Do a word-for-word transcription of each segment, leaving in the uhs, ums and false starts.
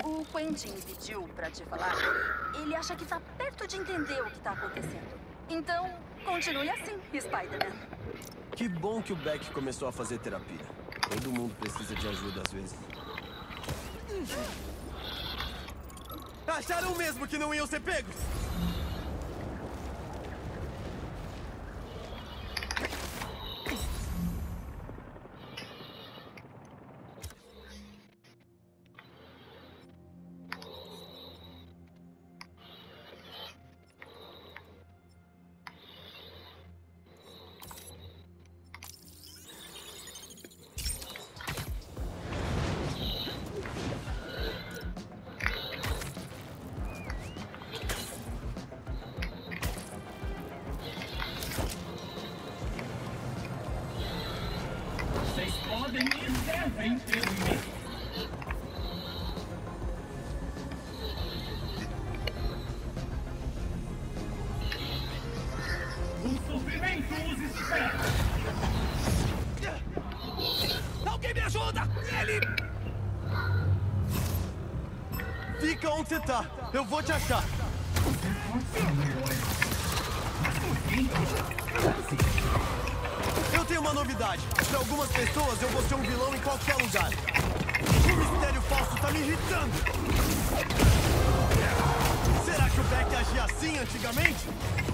O Quentin pediu pra te falar. Ele acha que tá perto de entender o que tá acontecendo. Então, continue assim, Spider-Man. Que bom que o Beck começou a fazer terapia. Todo mundo precisa de ajuda às vezes. Acharam mesmo que não iam ser pegos? Alguém me ajuda! Ele... Fica onde você tá. Eu vou te achar. Eu tenho uma novidade. Para algumas pessoas, eu vou ser um vilão em qualquer lugar. O mistério falso tá me irritando. Será que o Beck agia assim antigamente?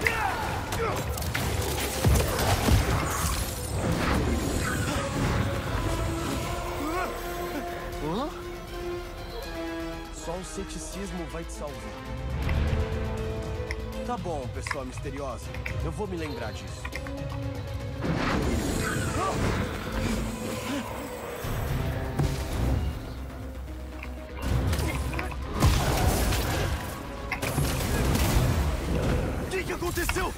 Hã? Só o ceticismo vai te salvar. Tá bom, pessoa misteriosa. Eu vou me lembrar disso. O que que aconteceu?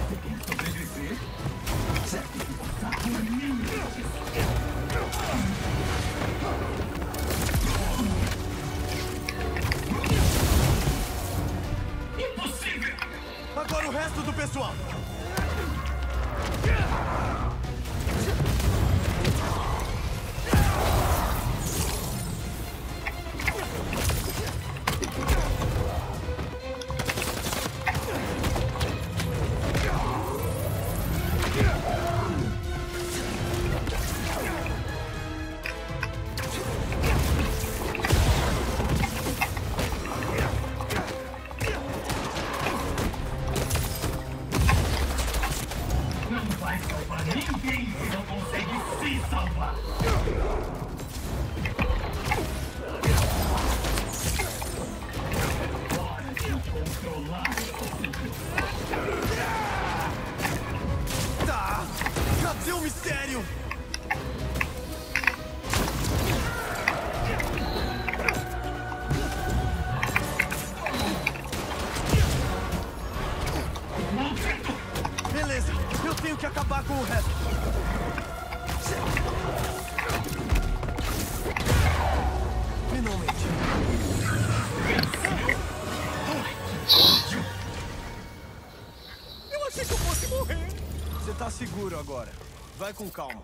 Impossível! Agora o resto do pessoal. Ninguém não consegue se salvar! Hora de controlar! Tá! Cadê o mistério? Beleza, eu tenho que acabar com o resto. Finalmente. Eu achei que eu fosse morrer! Você tá seguro agora. Vai com calma.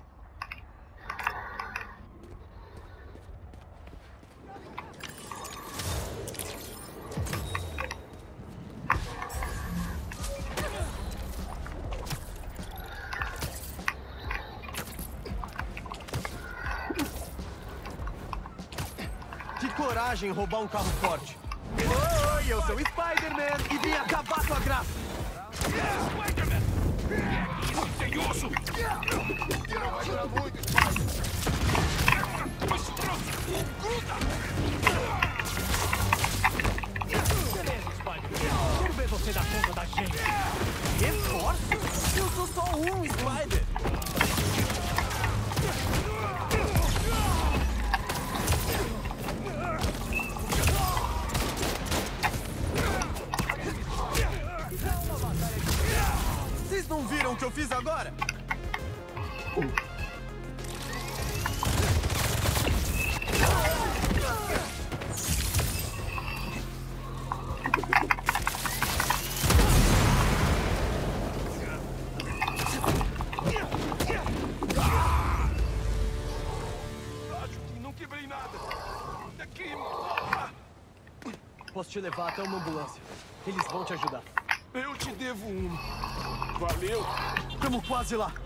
Que coragem roubar um carro forte. Oi, eu sou o Spider-Man e vim acabar com a graça. Spider-Man! Isso, senhoso! Não vai durar muito, Mas pronto! Gruda! Beleza, Spider-Man. Quero ver você dar conta da gente. Reforço? Eu sou só um Spider. Vocês não viram o que eu fiz agora? Acho que não quebrei nada. Daqui. Posso te levar até uma ambulância. Eles vão te ajudar. Eu te devo um. Valeu. Estamos quase lá.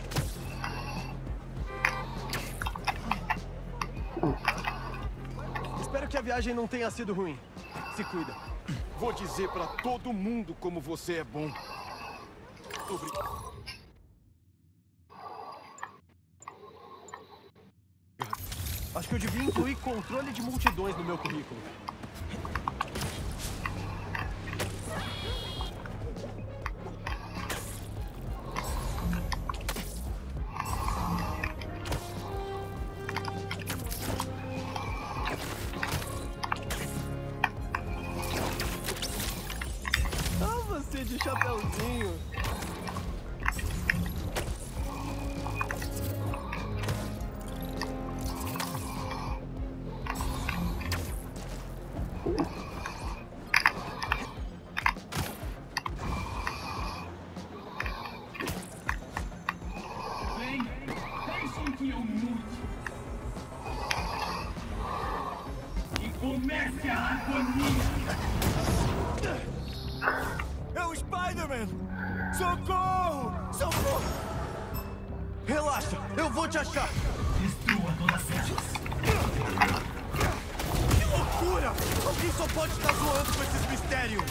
Espero que a viagem não tenha sido ruim. Se cuida. Vou dizer pra todo mundo como você é bom. Obrigado. Acho que eu devia incluir controle de multidões no meu currículo. Ah, você de chapeuzinho. Bem, deixem que eu mude. E comece a agonia. É o Spider-Man! Socorro! Socorro! Relaxa, eu vou te achar! Destrua todas elas. Que loucura! Alguém só pode estar zoando com esses mistérios!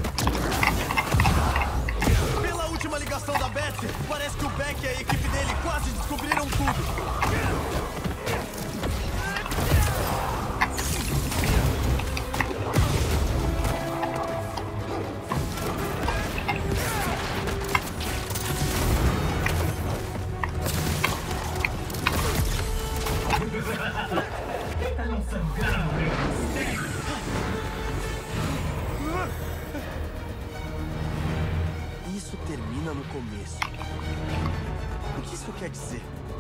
Pela última ligação da Betsy, parece que o Beck e a equipe dele quase descobriram tudo! Tenta não sangrar no meu mistério. Isso termina no começo. O que isso quer dizer?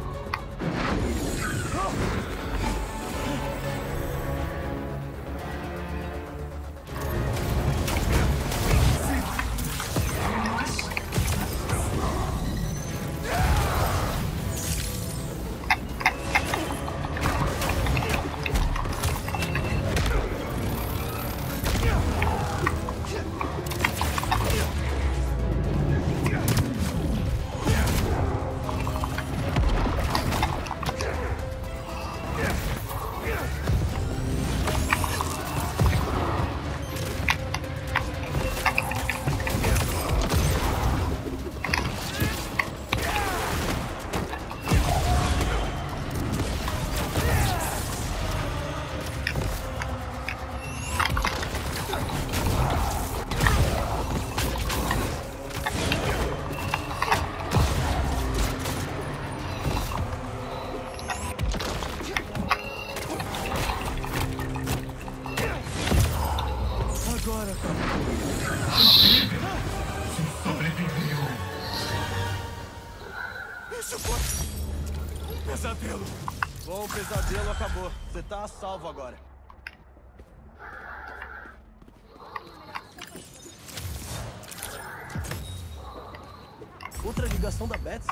Agora, Sobreviveu. isso foi um pesadelo. Bom, o pesadelo acabou. Você tá a salvo agora. Outra ligação da Betsy?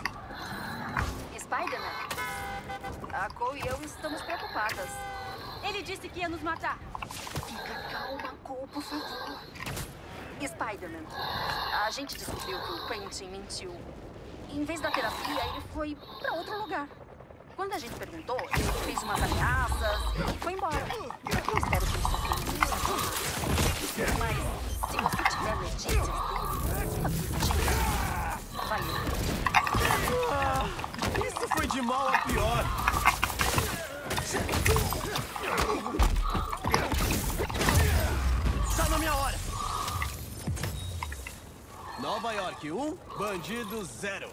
Spider-Man, a Cole e eu estamos preocupadas. Ele disse que ia nos matar. Fica calma, Cole, por favor. Spider-Man, a gente descobriu que o Quentin mentiu. Em vez da terapia, ele foi pra outro lugar. Quando a gente perguntou, ele fez umas ameaças e foi embora. Eu espero que ele só tenha. Mas se você tiver notícias dele, avisa, valeu. Ah, isso foi de mal a pior. Tá na minha hora. Nova York um, bandido zero.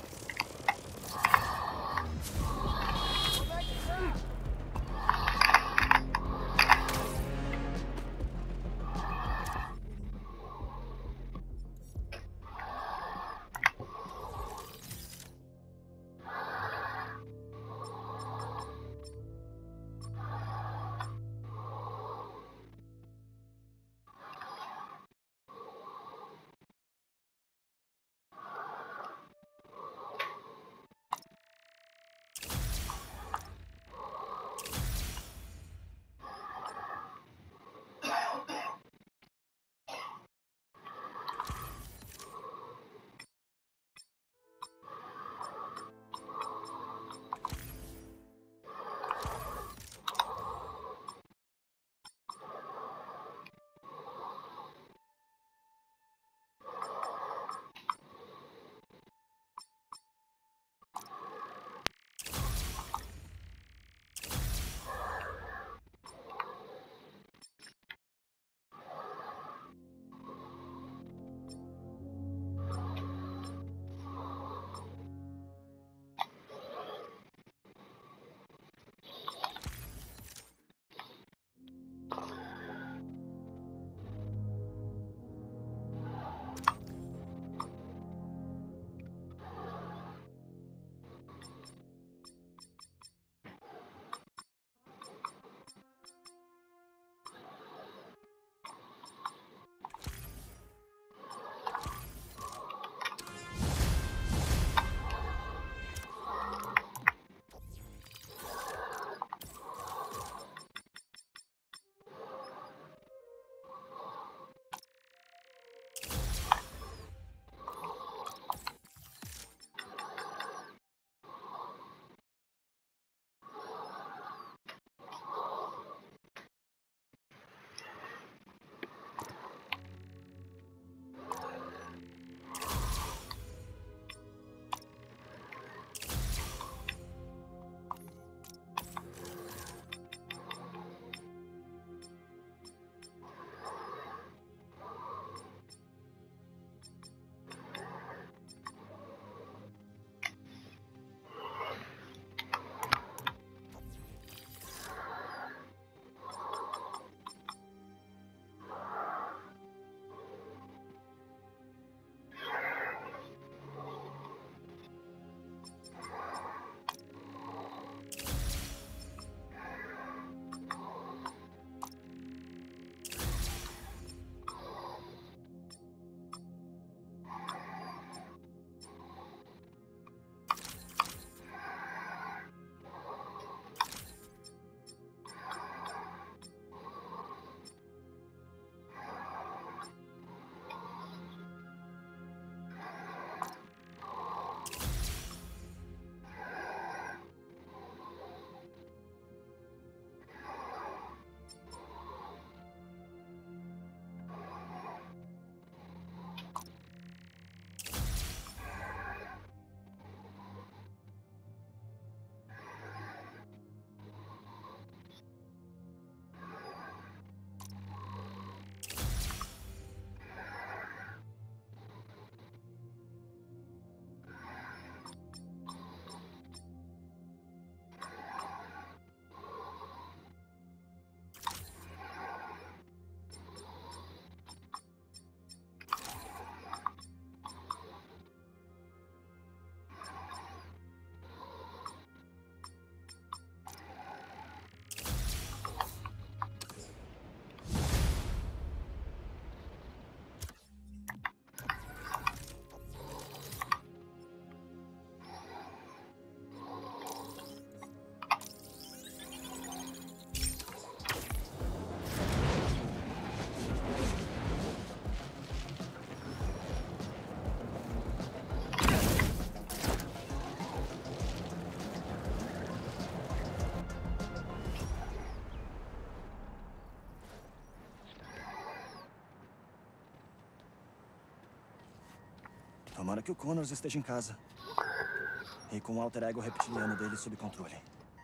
Tomara que o Connors esteja em casa. E com o alter ego reptiliano dele sob controle.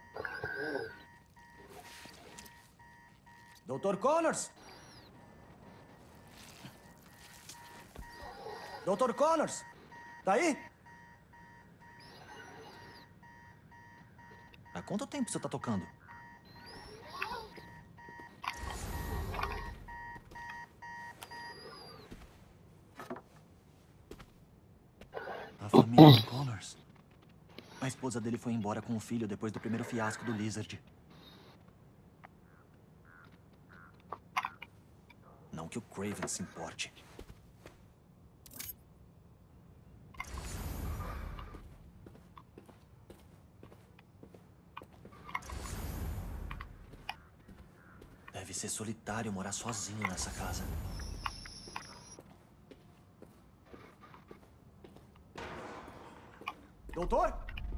doutor Connors! doutor Connors! Tá aí? Há quanto tempo você tá tocando? A família do Connors. A esposa dele foi embora com o filho depois do primeiro fiasco do Lizard. Não que o Kraven se importe. Deve ser solitário morar sozinho nessa casa. Doutor?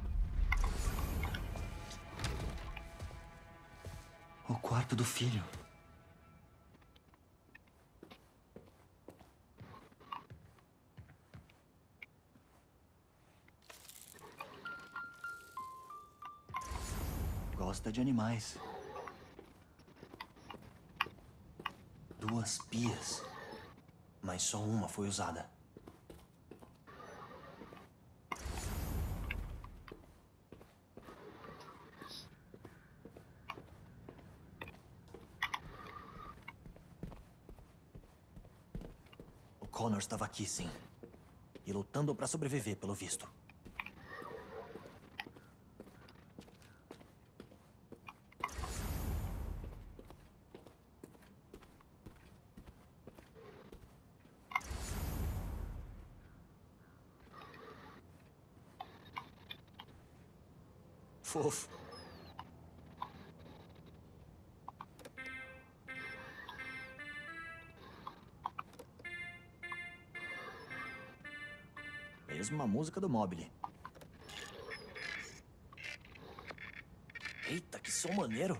O quarto do filho. Gosta de animais. Duas pias, mas só uma foi usada. O Connor estava aqui, sim. E lutando para sobreviver, pelo visto. Fofo. Mesmo a música do Mobile. Eita, que som maneiro.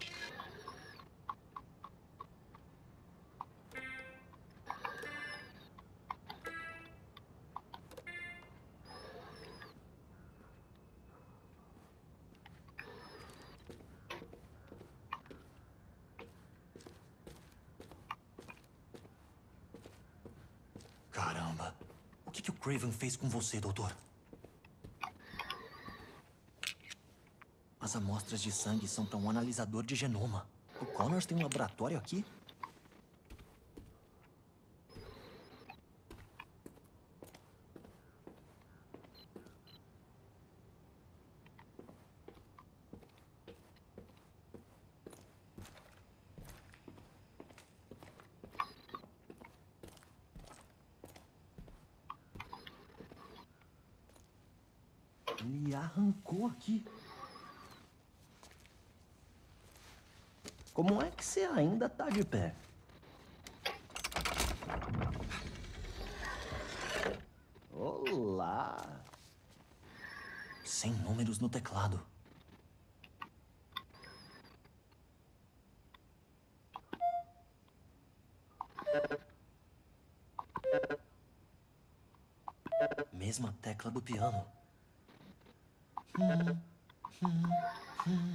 Caramba. O que, que o Kraven fez com você, doutor? As amostras de sangue são para um analisador de genoma. O Connors tem um laboratório aqui? Ele arrancou aqui. Como é que você ainda tá de pé? Olá. Sem números no teclado. Mesma tecla do piano. Hum, hum, hum.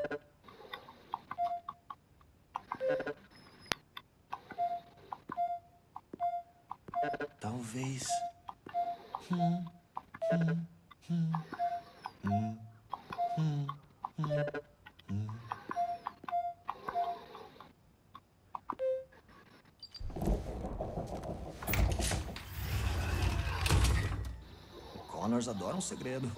Talvez. Hum, hum, hum, hum, hum, hum, hum. Connors adora um segredo.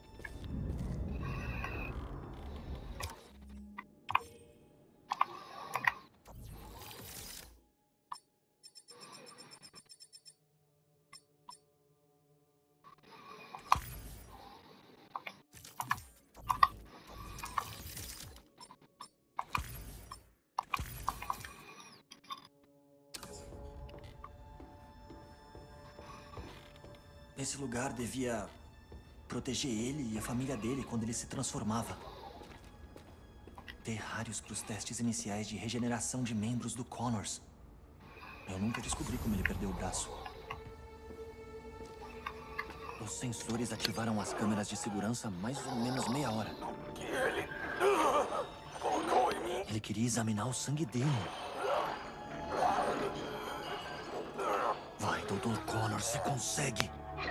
Esse lugar devia proteger ele e a família dele quando ele se transformava. Terrários para os testes iniciais de regeneração de membros do Connors. Eu nunca descobri como ele perdeu o braço. Os sensores ativaram as câmeras de segurança há mais ou menos meia hora. O que ele colocou em mim? Ele queria examinar o sangue dele. Vai, doutor Connor, você consegue.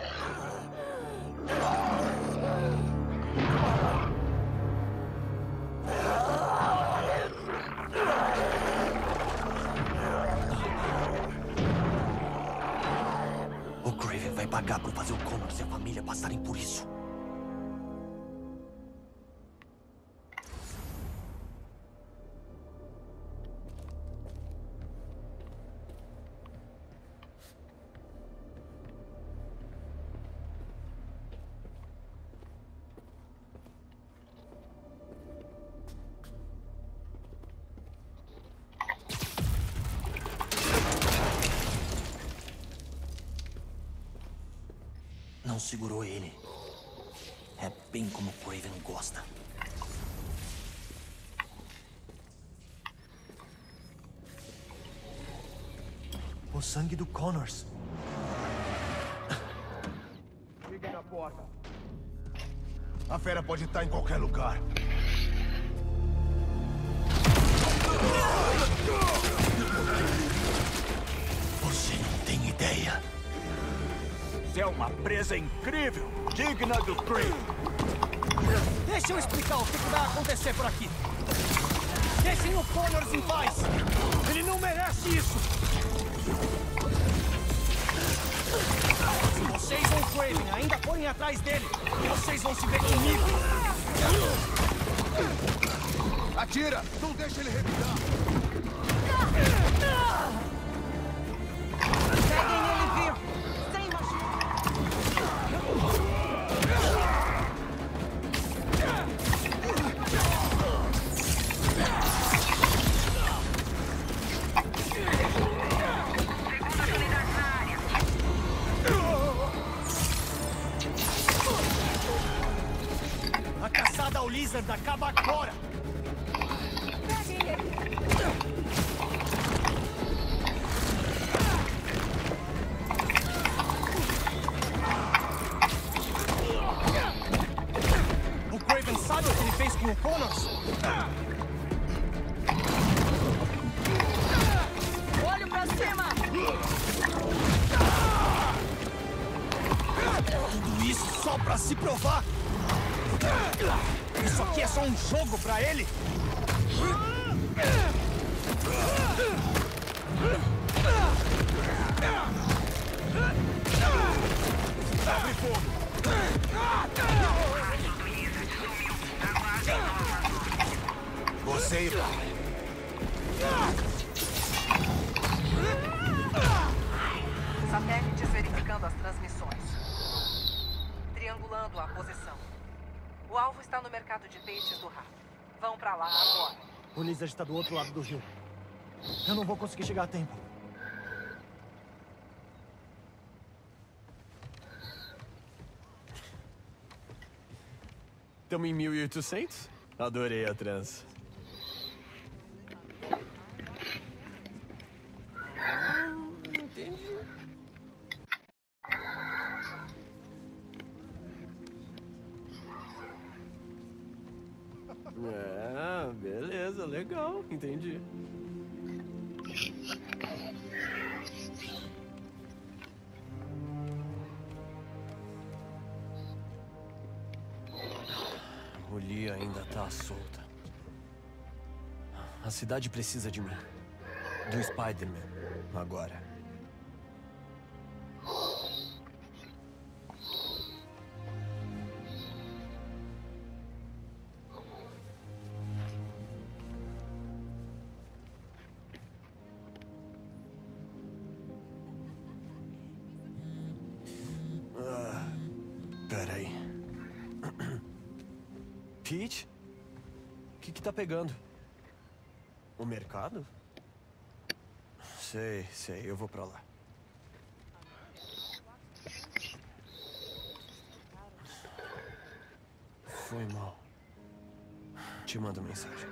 O Craven vai pagar por fazer o Connor e a família passarem por isso. Não segurou ele. É bem como o Craven gosta. O sangue do Connors. Liguem na porta. A fera pode estar em qualquer lugar. Você não tem ideia. Você é uma presa incrível, digna do Craven. Deixa eu explicar o que que vai acontecer por aqui. Deixem o Connors em paz. Ele não merece isso. Se vocês ou o Craven ainda forem atrás dele, vocês vão se ver comigo. Atira! Não deixa ele revidar! Peguem ele vivo. Sem machucar. A caçada ao Lizard acaba agora. Peguem ele. O Craven sabe o que ele fez com o Connors? Olho pra cima. Tudo isso só pra se provar. Isso aqui é só um jogo pra ele? Abre fogo! Você e Satélites verificando as transmissões. Triangulando a posição. O alvo está no mercado de peixes do Rato. Vão pra lá agora. O Lizard está do outro lado do rio. Eu não vou conseguir chegar a tempo. Estamos em mil e oitocentos? Adorei a trans. Entendi. É, beleza, legal, entendi. O Lee ainda tá solta. A cidade precisa de mim. Do Spider-Man, agora. Ah, peraí. Pete? O que que tá pegando? O mercado? Sei, sei, eu vou pra lá. Foi mal. Te mando mensagem.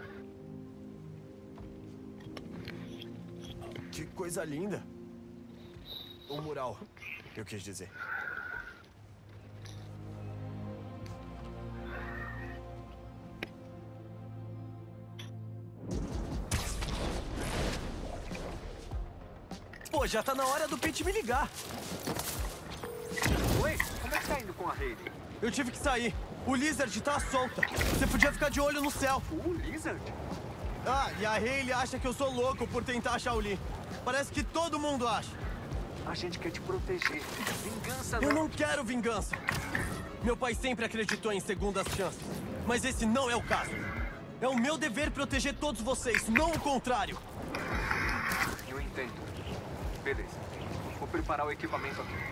Que coisa linda! O mural, eu quis dizer. Pô, já tá na hora do Pete me ligar. Oi, como é que tá indo com a Hayley? Eu tive que sair. O Lizard tá solta. Você podia ficar de olho no céu. O Lizard? Ah, e a Hayley acha que eu sou louco por tentar achar o Lee. Parece que todo mundo acha. A gente quer te proteger. Vingança não... Eu não quero vingança. Meu pai sempre acreditou em segundas chances. Mas esse não é o caso. É o meu dever proteger todos vocês, não o contrário. Eu entendo. Beleza. Vou preparar o equipamento aqui.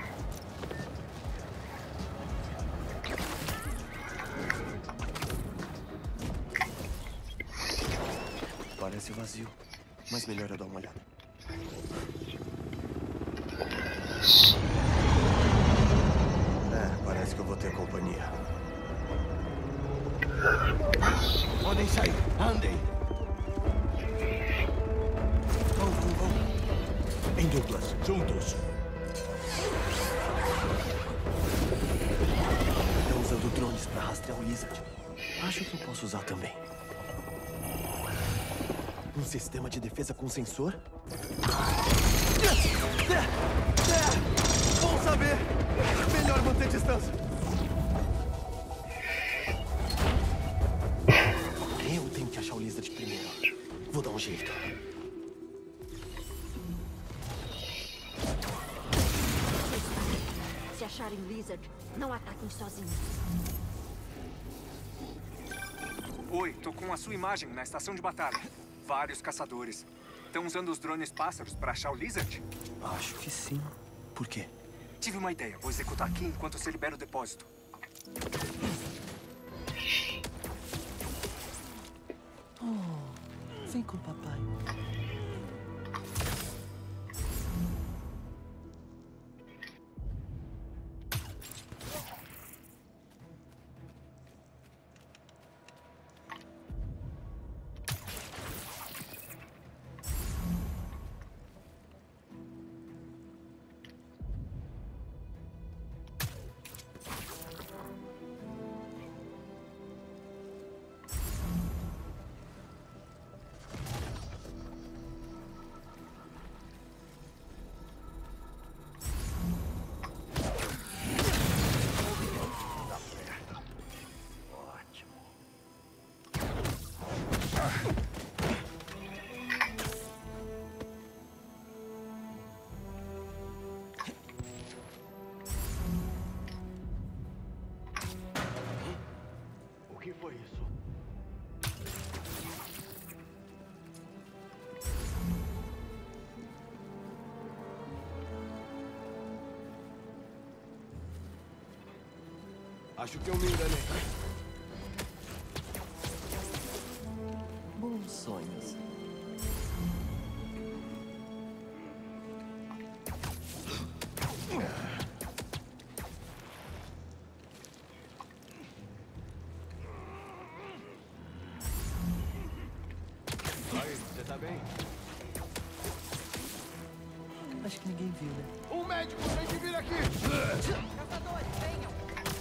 Parece vazio, mas melhor eu dar uma olhada. É, parece que eu vou ter companhia. Podem sair. Andem. Vamos, vamos, vamos. Em duplas, juntos. Estão usando drones para rastrear o Lizard. Acho que eu posso usar também. Um sistema de defesa com sensor? É, é, bom saber. Melhor manter distância. Eu tenho que achar o Lizard primeiro. Vou dar um jeito. Se acharem Lizard, não ataquem sozinhos. Oi, tô com a sua imagem na estação de batalha. Vários caçadores. Estão usando os drones pássaros para achar o Lizard? Acho que sim. Por quê? Tive uma ideia. Vou executar aqui enquanto você libera o depósito. Oh, vem com o papai. O que foi isso? Acho que eu me enganei. Bons sonhos. Aí, você tá bem? Acho que ninguém viu, né? Um médico tem que vir aqui! Caçadores, venham!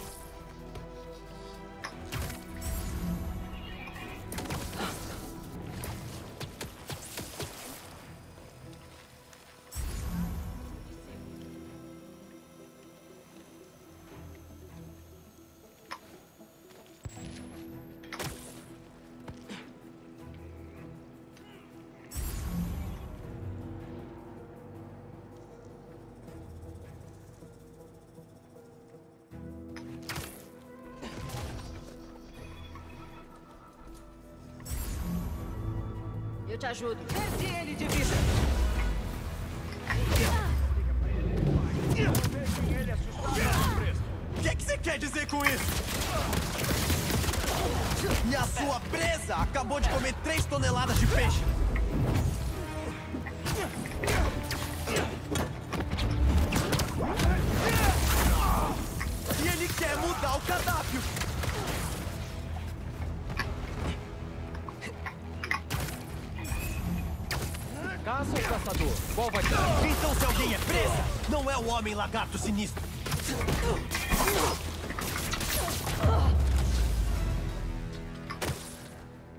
Eu te ajudo. Desce ele de vida! O que, que você quer dizer com isso? E a sua presa acabou de comer três toneladas de peixe. E ele quer mudar o cardápio. Caça ou caçador? Qual vai ser? Então se alguém é presa, não é o homem lagarto sinistro.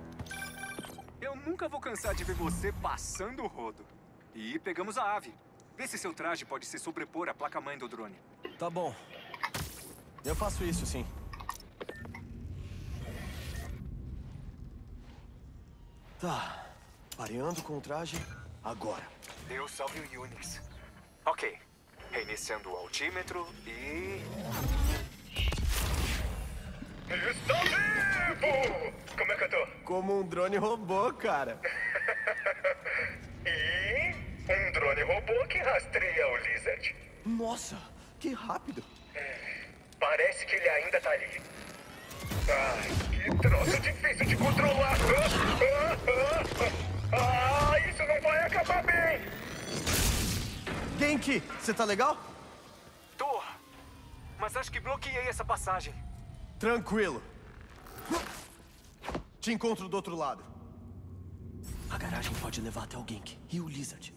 Eu nunca vou cansar de ver você passando o rodo. E pegamos a ave. Vê se seu traje pode se sobrepor à placa-mãe do drone. Tá bom. Eu faço isso, sim. Tá. Pareando com o traje, agora. Deus salve o Unix. Ok. Reiniciando o altímetro e... Estou vivo! Como é que eu tô? Como um drone robô, cara. E um drone robô que rastreia o Lizard. Nossa, que rápido. Parece que ele ainda tá ali. Ai, que troço difícil de controlar. Ah, ah, isso não vai acabar bem. Genki, você tá legal? Tô. Mas acho que bloqueei essa passagem. Tranquilo. Te encontro do outro lado. A garagem pode levar até o Genki e o Lizard.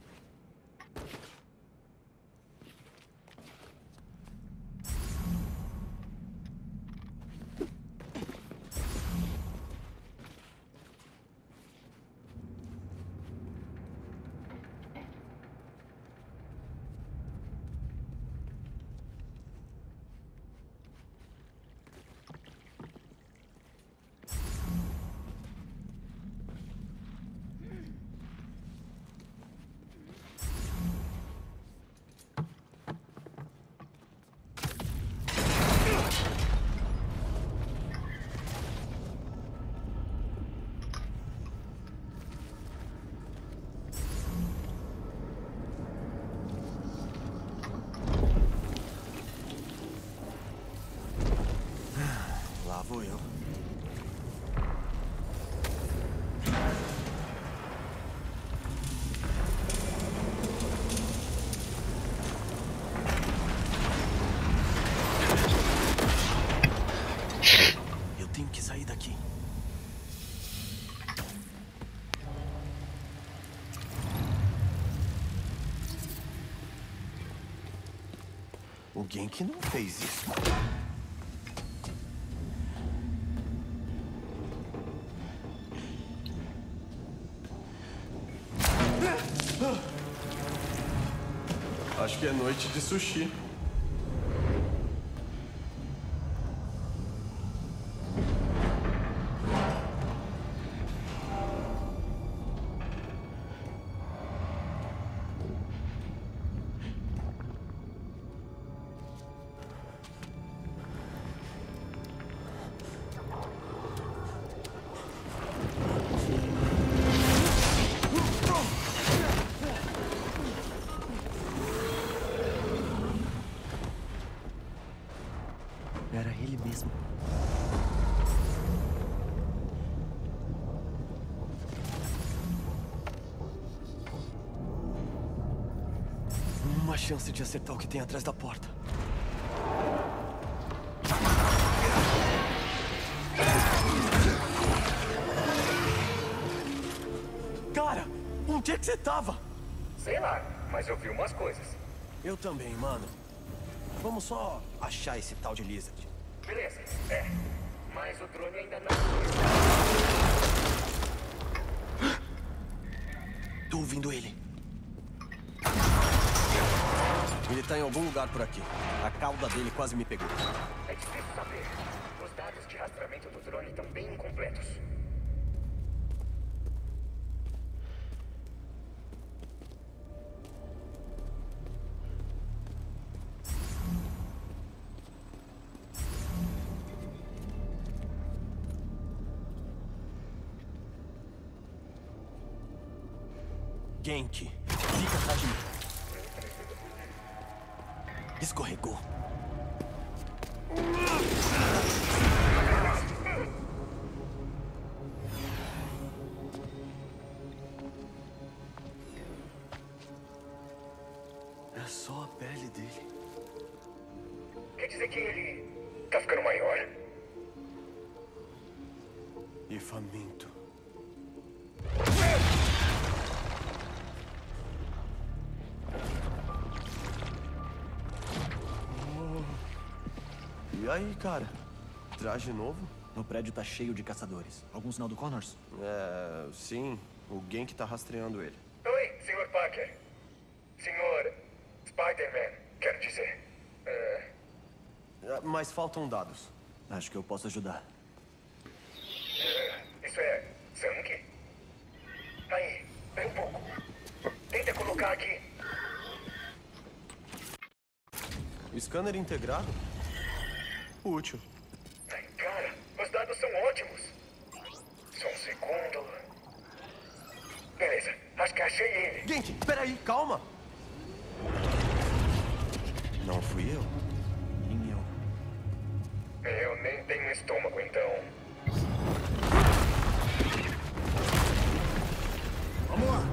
Lá vou eu. Eu tenho que sair daqui. O Genki não fez isso. Acho que é noite de sushi. Era ele mesmo. Uma chance de acertar o que tem atrás da porta. Cara, onde é que você tava? Sei lá, mas eu vi umas coisas. Eu também, mano. Vamos só achar esse tal de Lizard. Beleza, é. Mas o drone ainda não... Tô ouvindo ele. Ele tá em algum lugar por aqui. A cauda dele quase me pegou. É difícil saber. Os dados de rastreamento do drone estão bem incompletos. Genki, fica atrás de mim. Escorregou. É só a pele dele. Quer dizer que ele tá ficando maior? E faminto. E aí, cara? Traje novo? O prédio tá cheio de caçadores. Algum sinal do Connors? É, sim. O Genki tá rastreando ele. Oi, senhor Parker. Senhor Spider-Man, quero dizer. É... Mas faltam dados. Acho que eu posso ajudar. é... Isso é sangue? Aí, vem um pouco. Tenta colocar aqui. Scanner integrado? Útil. Ai, cara, os dados são ótimos. Só um segundo. Beleza, acho que achei ele. Gente, peraí, calma. Não fui eu. Nem eu. Eu nem tenho estômago, então. Vamos lá.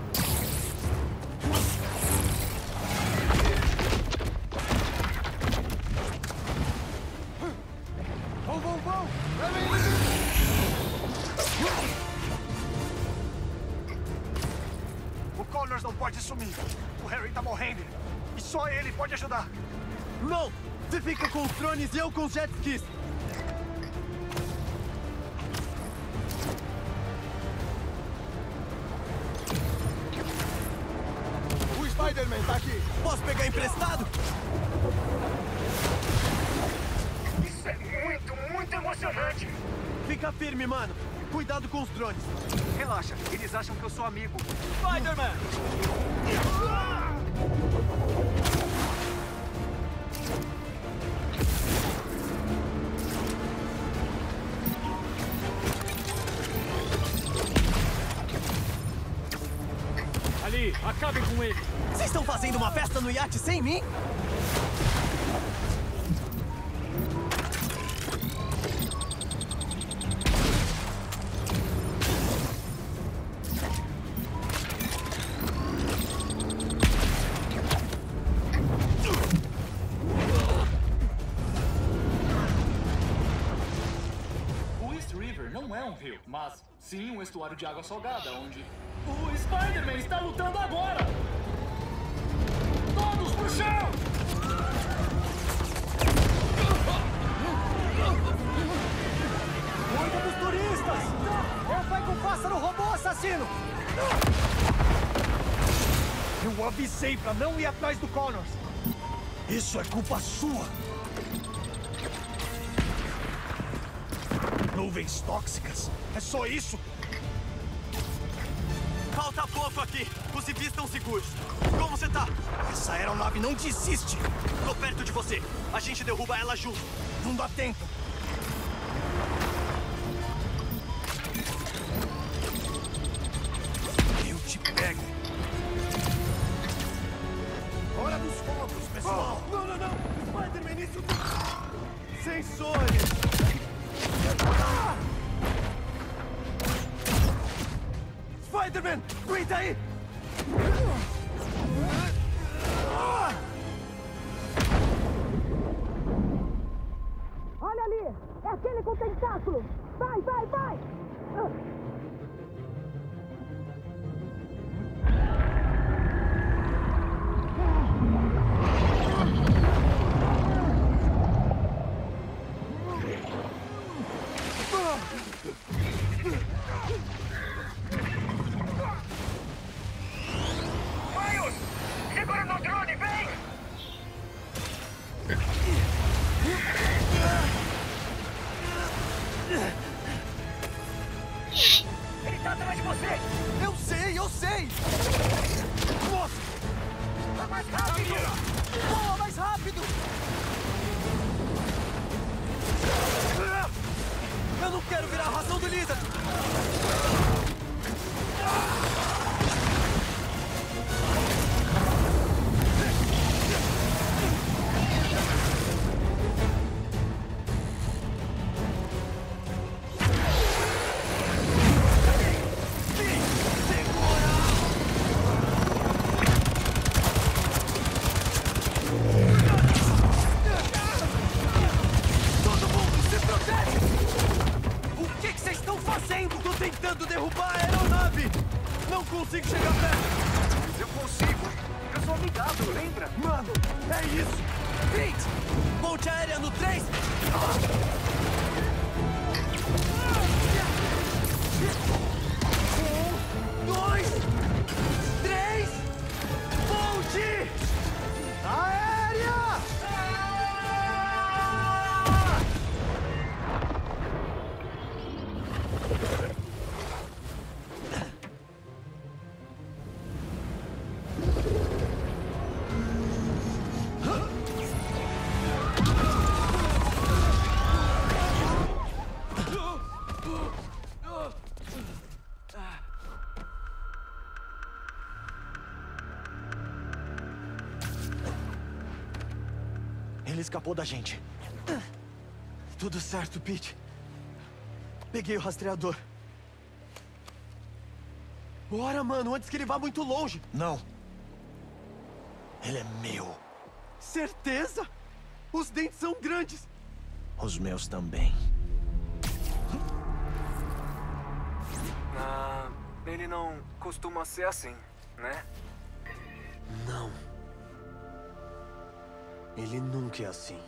Vão, vão, vão! Levem ele! O Connors não pode sumir. O Harry tá morrendo. E só ele pode ajudar. Não! Você fica com os drones e eu com os jet skis. O Spider-Man tá aqui. Posso pegar emprestado? Isso é muito, muito emocionante. Fica firme, mano. Cuidado com os drones. Relaxa, eles acham que eu sou amigo. Spider-Man! Ali, acabem com ele. Vocês estão fazendo uma festa no iate sem mim? O East River não é um rio, mas sim um estuário de água salgada, onde o Spider-Man está lutando agora! Todos pro chão! Cuida dos turistas! Ou vai com o pássaro robô assassino! Eu avisei pra não ir atrás do Connors. Isso é culpa sua! Nuvens tóxicas? É só isso? Falta pouco aqui. Os civis estão seguros. Como você tá? Essa aeronave não desiste. Tô perto de você. A gente derruba ela junto. Não dá tempo. Eu te pego. Hora dos fogos, pessoal. Oh, não, não, não. Spider-Man, isso... Sensores. Ah! Spider-Man, aguenta aí! Olha ali! É aquele com tentáculo! Vai, vai, vai! Miles! Segura no drone, vem! Ele tá atrás de você! Eu sei, eu sei! Nossa! Vai mais rápido! Boa, mais rápido! Eu não quero virar a ração do Lizard! Todo mundo se protege! O que que vocês estão fazendo? Tô tentando derrubar a aeronave! Não consigo chegar perto! Mas eu consigo. Eu sou amigável, lembra? Mano, é isso! Vinte! Ponte aérea no três! Um, dois, três, ponte! Ele escapou da gente. Tudo certo, Pete. Peguei o rastreador. Bora, mano, antes que ele vá muito longe. Não. Ele é meu. Certeza? Os dentes são grandes. Os meus também. Ah, ele não costuma ser assim, né? Não. Ele nunca é assim.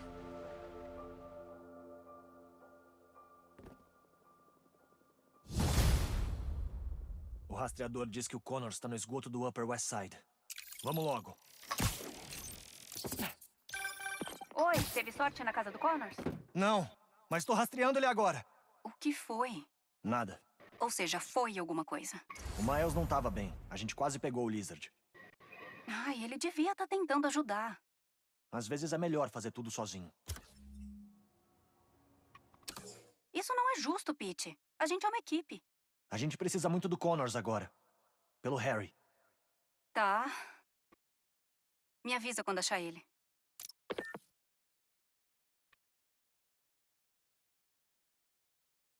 O rastreador diz que o Connors está no esgoto do Upper West Side. Vamos logo. Oi, teve sorte na casa do Connors? Não, mas tô rastreando ele agora. O que foi? Nada. Ou seja, foi alguma coisa. O Miles não tava bem. A gente quase pegou o Lizard. Ai, ele devia estar tentando ajudar. Às vezes é melhor fazer tudo sozinho. Isso não é justo, Pete. A gente é uma equipe. A gente precisa muito do Connors agora. Pelo Harry. Tá. Me avisa quando achar ele.